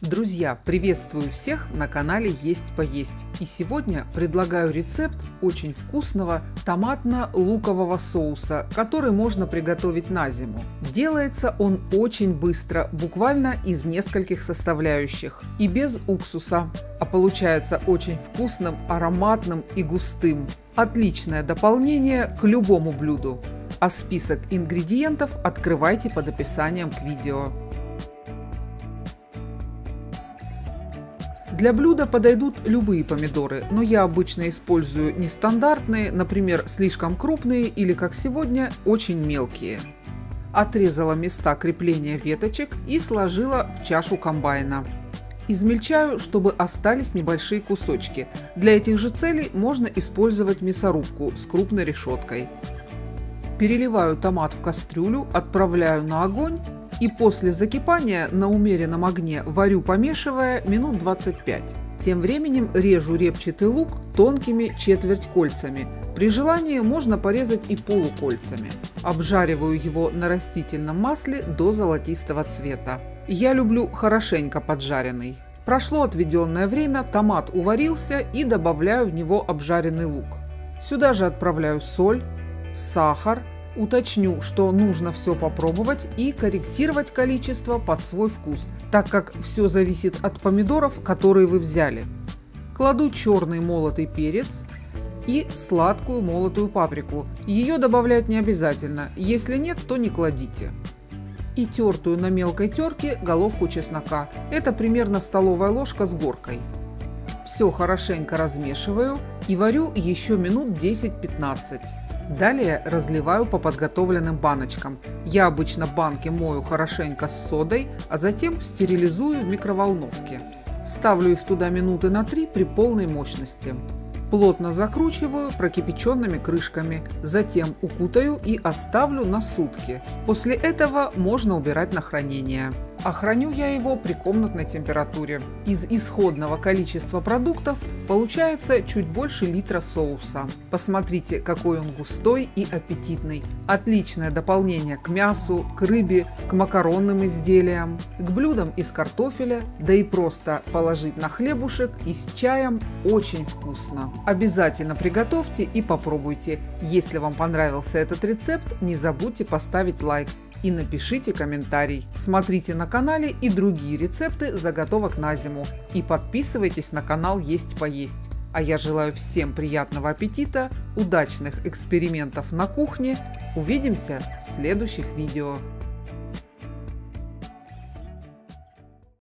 Друзья, приветствую всех на канале Есть Поесть. И сегодня предлагаю рецепт очень вкусного томатно-лукового соуса, который можно приготовить на зиму. Делается он очень быстро, буквально из нескольких составляющих и без уксуса. А получается очень вкусным, ароматным и густым. Отличное дополнение к любому блюду. А список ингредиентов открывайте под описанием к видео. Для блюда подойдут любые помидоры, но я обычно использую нестандартные, например, слишком крупные или, как сегодня, очень мелкие. Отрезала места крепления веточек и сложила в чашу комбайна. Измельчаю, чтобы остались небольшие кусочки. Для этих же целей можно использовать мясорубку с крупной решеткой. Переливаю томат в кастрюлю, отправляю на огонь. И после закипания на умеренном огне варю, помешивая, минут 25. Тем временем режу репчатый лук тонкими четверть-кольцами. При желании можно порезать и полукольцами. Обжариваю его на растительном масле до золотистого цвета. Я люблю хорошенько поджаренный. Прошло отведенное время, томат уварился и добавляю в него обжаренный лук. Сюда же отправляю соль, сахар. Уточню, что нужно все попробовать и корректировать количество под свой вкус, так как все зависит от помидоров, которые вы взяли. Кладу черный молотый перец и сладкую молотую паприку. Ее добавлять не обязательно, если нет, то не кладите. И тертую на мелкой терке головку чеснока. Это примерно столовая ложка с горкой. Все хорошенько размешиваю и варю еще минут 10-15. Далее разливаю по подготовленным баночкам. Я обычно банки мою хорошенько с содой, а затем стерилизую в микроволновке. Ставлю их туда минуты на 3 при полной мощности. Плотно закручиваю прокипяченными крышками, затем укутаю и оставлю на сутки. После этого можно убирать на хранение. А храню я его при комнатной температуре. Из исходного количества продуктов получается чуть больше литра соуса. Посмотрите, какой он густой и аппетитный. Отличное дополнение к мясу, к рыбе, к макаронным изделиям, к блюдам из картофеля, да и просто положить на хлебушек и с чаем очень вкусно. Обязательно приготовьте и попробуйте. Если вам понравился этот рецепт, не забудьте поставить лайк. И напишите комментарий. Смотрите на канале и другие рецепты заготовок на зиму. И подписывайтесь на канал Есть Поесть. А я желаю всем приятного аппетита, удачных экспериментов на кухне. Увидимся в следующих видео.